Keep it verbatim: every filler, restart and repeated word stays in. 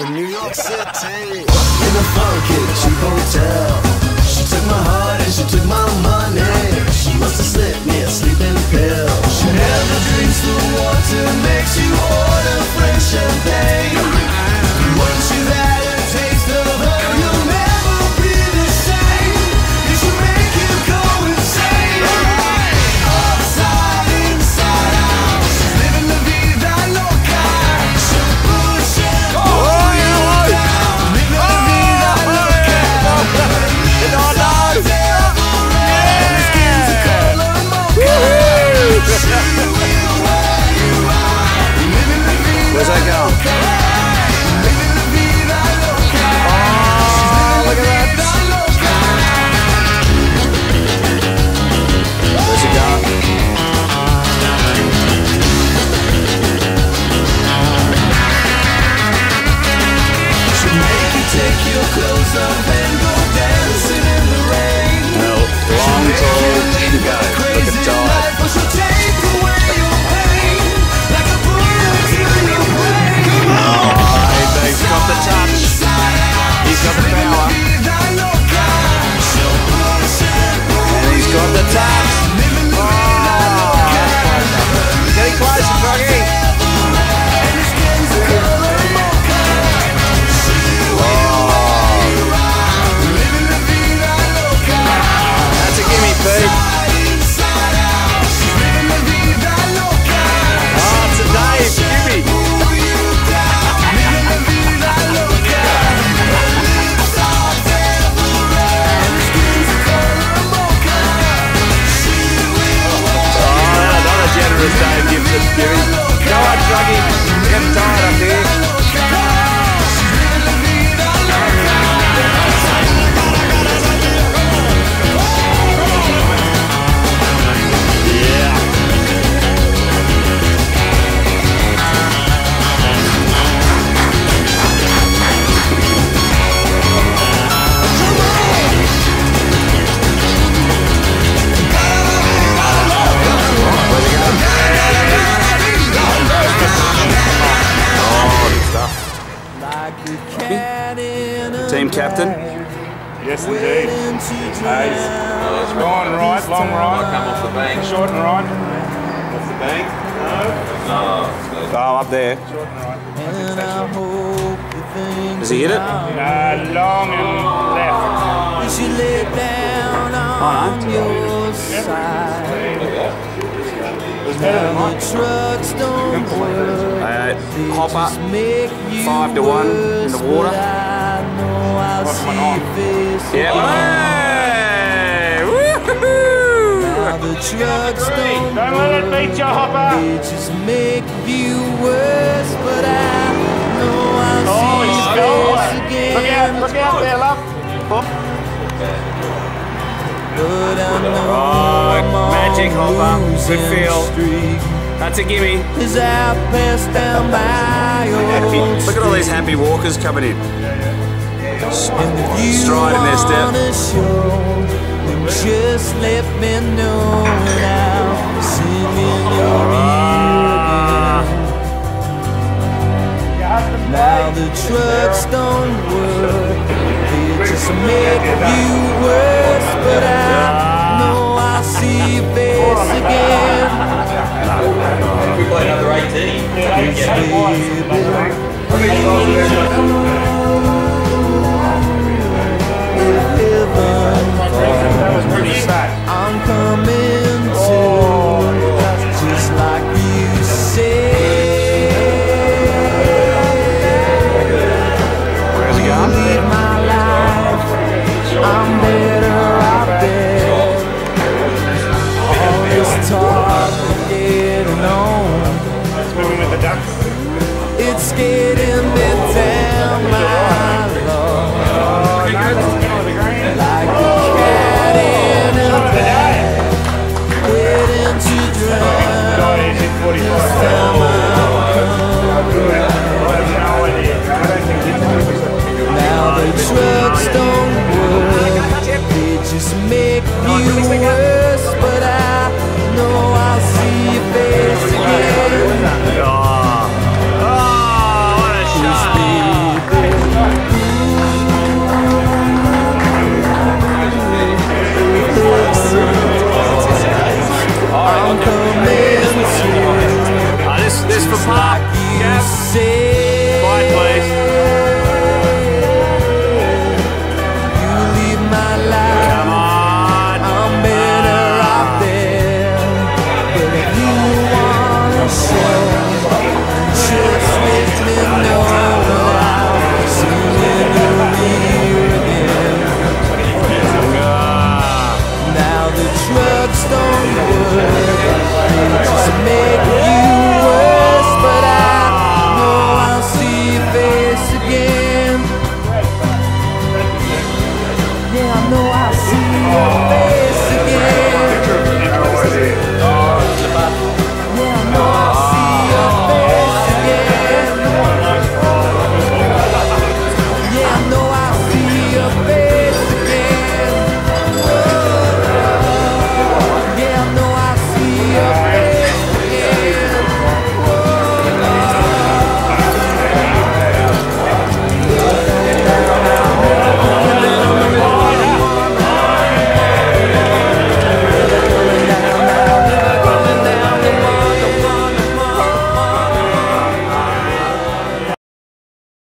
in New York City. In a funky cheap hotel. She took my heart and she took my money. She must have slipped me a sleeping pill. She never drinks the water, makes you order French champagne. Once you've had a taste of her, you'll never be the same. You should make you go insane. Upside, inside out. She's living la vida loca. She'll push and pull you down. Living la vida loca. And the skin's a color mocha. She will wear you out. Living la vida Where's that going? loca. Living la vida loca. Oh, look at that. Where's it going? She'll make you take your clothes off and go dancing in the rain. No, long, tall, you go. Look at Todd. She'll take away your pain like a bullet to your brain. Oh, he's got the touch. He's got the power. And he's got the touch. Oh, getting closer, Troggy. That's a gimme, Pete. Oh, it's a Dave, gimme. Oh, another generous Dave gives it, gimme. Go on, Troggy. Get tired up here. Team captain. Yes, indeed. Hey, it's gone right, long right. Come off the bank. Short and right. Off the bank. No. Oh, up there. Short and right. Does he hit it? Uh, long and left. Oh, no. It was better than mine. Uh, hopper, five to one in the water. Lost one on. Yeah. Hey! Woo-hoo-hoo! Don't let it beat you, Hopper. Oh, he's going. Look out, look out there, love. Oh, magic hopper. Good feel. That's a gimme. Look at all these happy walkers coming in. Stride in their step. Just let me know and I'll sing in your ear again. Now the trucks don't work, they just make you worse. But I know I'll see your face again. If we play another eighteen, Yeah, Baby,